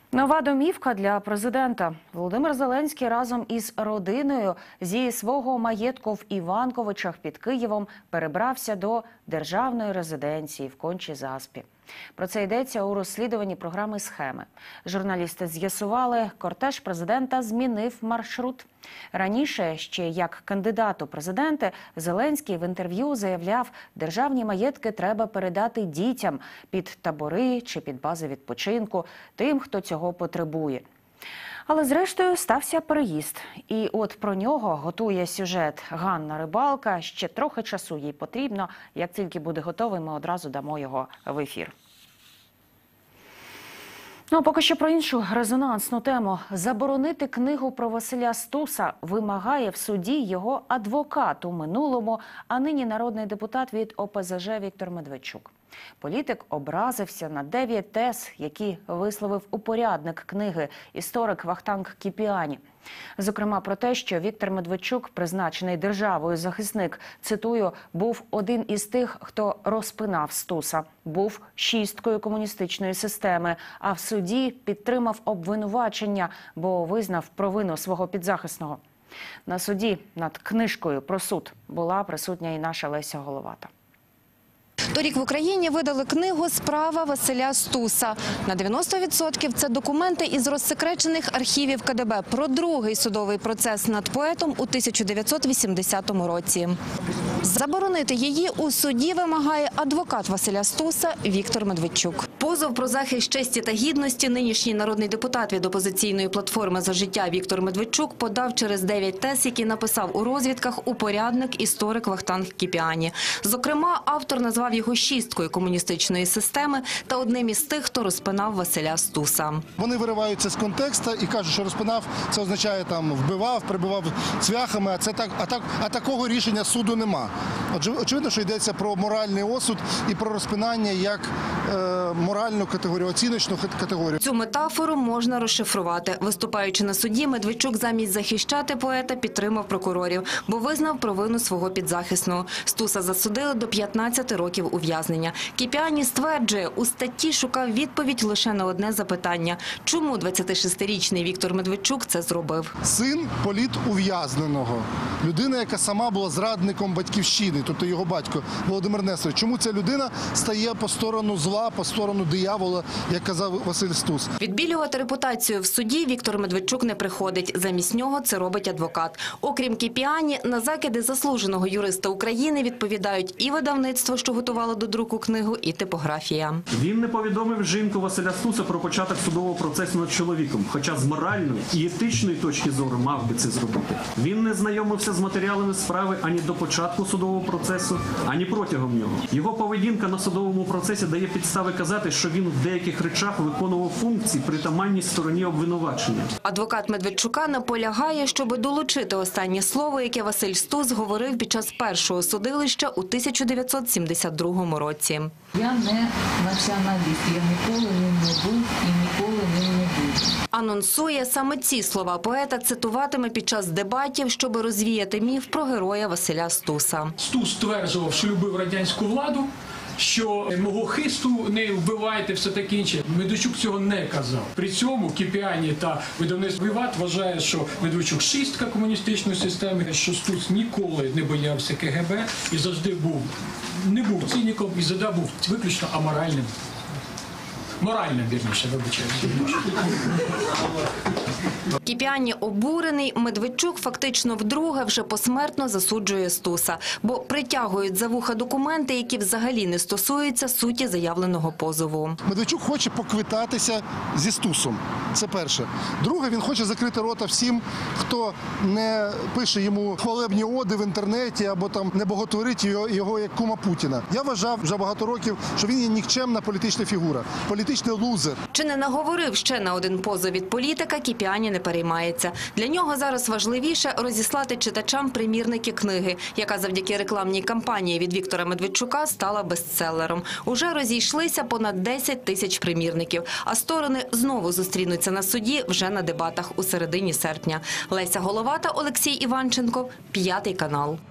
Нова домівка для президента. Володимир Зеленський разом із родиною зі свого маєтку в Іванковичах під Києвом перебрався до державної резиденції в Кончі-Заспі. Про це йдеться у розслідуванні програми «Схеми». Журналісти з'ясували, кортеж президента змінив маршрут. Раніше, ще як кандидат у президенти, Зеленський в інтерв'ю заявляв, державні маєтки треба передати дітям під табори чи під бази відпочинку, тим, хто цього потребує. Але зрештою стався переїзд. І от про нього готує сюжет Ганна Рибалка. Ще трохи часу їй потрібно. Як тільки буде готовий, ми одразу дамо його в ефір. Ну, а поки що про іншу резонансну тему. Заборонити книгу про Василя Стуса вимагає в суді його адвокат у минулому, а нині народний депутат від ОПЗЖ Віктор Медведчук. Політик образився на 9 тез, які висловив упорядник книги історик Вахтанг Кіпіані. Зокрема, про те, що Віктор Медведчук, призначений державою захисник, цитую, був один із тих, хто розпинав Стуса, був шісткою комуністичної системи, а в суді підтримав обвинувачення, бо визнав провину свого підзахисного. На суді над книжкою про суд була присутня і наша Леся Головата. Торік в Україні видали книгу «Справа Василя Стуса». На 90% це документи із розсекречених архівів КДБ про другий судовий процес над поетом у 1980 році. Заборонити її у суді вимагає адвокат Василя Стуса Віктор Медведчук. Позов про захист честі та гідності нинішній народний депутат від опозиційної платформи «За життя» Віктор Медведчук подав через 9 тез, які написав у розвідках упорядник історик Вахтанг Кіпіані. Зокрема, автор назвав його шісткою комуністичної системи та одним із тих, хто розпинав Василя Стуса. Вони вириваються з контексту і кажуть, що розпинав – це означає там вбивав, прибивав цвяхами, а такого рішення суду нема. Очевидно, що йдеться про моральний осуд і про розпинання як моральну категорію, оціночну категорію. Цю метафору можна розшифрувати. Виступаючи на суді, Медведчук замість захищати поета підтримав прокурорів, бо визнав провину свого підзахисного. Стуса засудили до 15 років ув'язнення. Кіпіані стверджує, у статті шукав відповідь лише на одне запитання. Чому 26-річний Віктор Медведчук це зробив? Син політув'язненого. Людина, яка сама була зрадником батьківщини, тобто його батько Володимир Нестерович. Чому ця людина стає по сторону зла, по сторону диявола, як казав Василь Стус? Відбілювати репутацію в суді Віктор Медведчук не приходить. Замість нього це робить адвокат. Окрім Кіпіані, на закиди заслуженого юриста України відповідають і видавництво, що готувало до друку книгу, і типографія. Він не повідомив жінку Василя Стуса про початок судового процесу над чоловіком, хоча з моральної і етичної точки зору мав би це зробити. Він не знайомився з матеріалами справи ані до початку судового процесу, ані протягом нього. Його поведінка на судовому процесі дає підстави казати, що він в деяких речах виконував функції, притаманні стороні обвинувачення. Адвокат Медведчука наполягає, щоб долучити останнє слово, яке Василь Стус говорив під час першого судилища у 1972 році. Я не націоналіст, я ніколи ним не був і ніколи ним не буду. Анонсує, саме ці слова поета цитуватиме під час дебатів, щоб розвіяти міф про героя Василя Стуса. Стус стверджував, що любив радянську владу, що мого хисту не вбивайте, все таке інше. Медведчук цього не казав. При цьому Кіпіані та видавництво «Віват» вважає, що Медведчук шістка комуністичної системи, що Стус ніколи не боявся КГБ і завжди не був циніком і завжди був виключно аморальним. Моральним, вірніше, вибачаю. Кіпіані обурений, Медведчук фактично вдруге вже посмертно засуджує Стуса, бо притягують за вуха документи, які взагалі не стосуються суті заявленого позову. Медведчук хоче поквитатися зі Стусом. Це перше. Друге, він хоче закрити рота всім, хто не пише йому хвалебні оди в інтернеті або там не боготворить його як кума Путіна. Я вважав вже багато років, що він є нікчемна політична фігура, політичний лузер. Чи не наговорив ще на один позов від політика, Кіпіані не переймається. Для нього зараз важливіше розіслати читачам примірники книги, яка завдяки рекламній кампанії від Віктора Медведчука стала бестселером. Уже розійшлися понад 10 тисяч примірників, а сторони знову зустрінуться на суді вже на дебатах у середині серпня. Леся Головата, Олексій Іванченко, 5 канал.